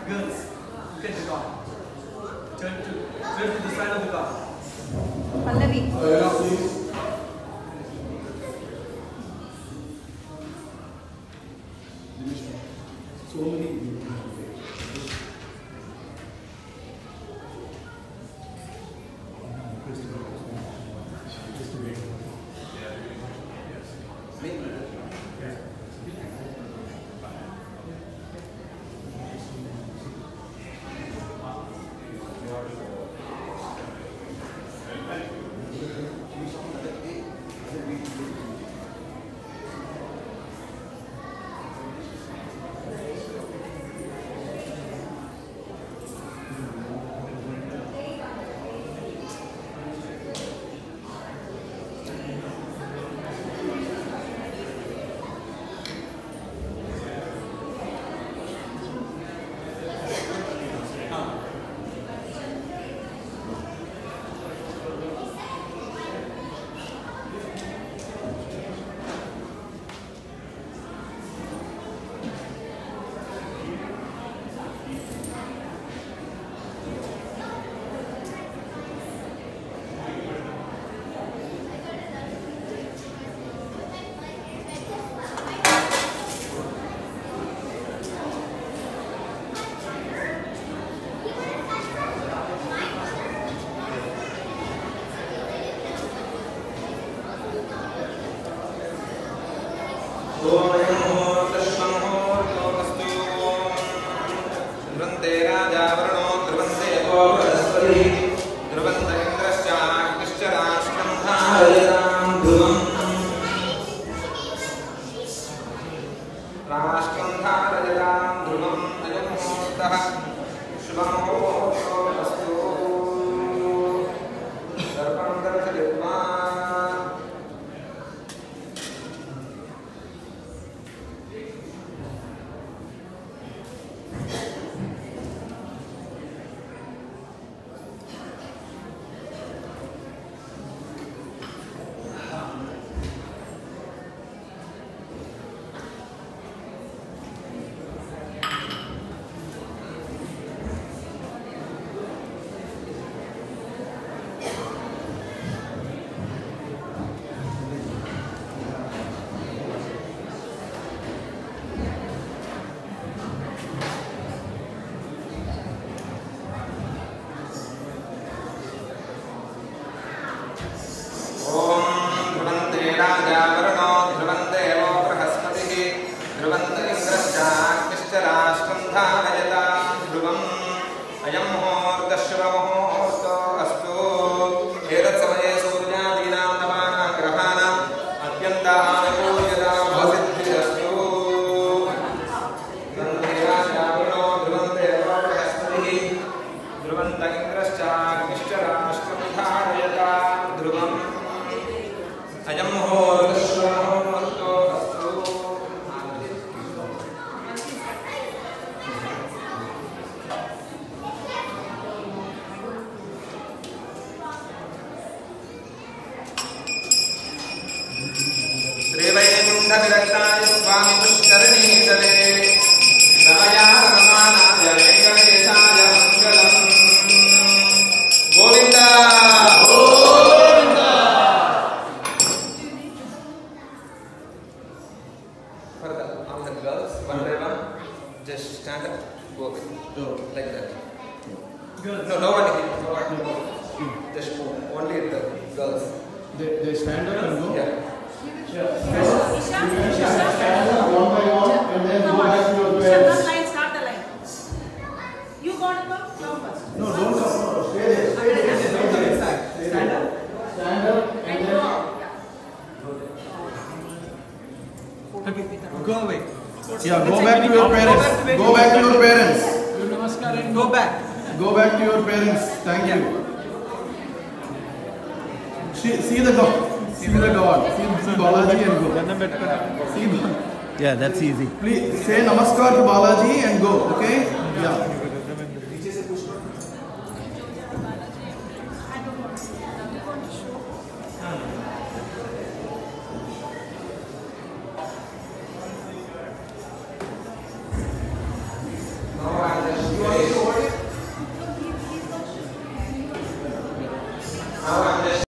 Girls, look at the car. Turn to the side of the car. Pallavi. Please. So many. Just stand up, go away. Like that. Girls. No, no one here. Just only the girls. They stand up and go? Yeah. Stand up one by one and then go back to your parents. Start the line. You got to come first. No, don't come. No, stay there. Stay there. Stand up. Stand up and then Go away. yeah, go back to your parents. Go back to your parents. Do namaskar and go back. Go back to your parents. Thank you. See the God. See the God. See Balaji and go. See. Yeah, that's easy. Please say namaskar to Balaji and go. Okay? Yeah.